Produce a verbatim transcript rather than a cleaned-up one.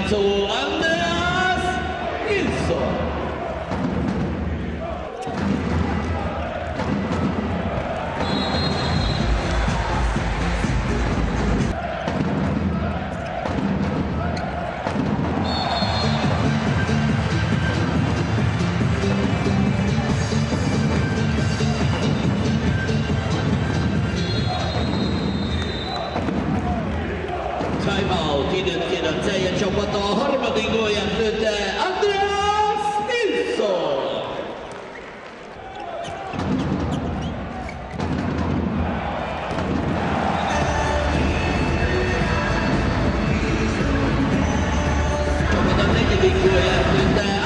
játszó Andreas Nilsson. Timeout, időt kér a Celje csapata, a harmadik gólját lőtte Andreas Nilsson. Csapata negyedik gólját lőtte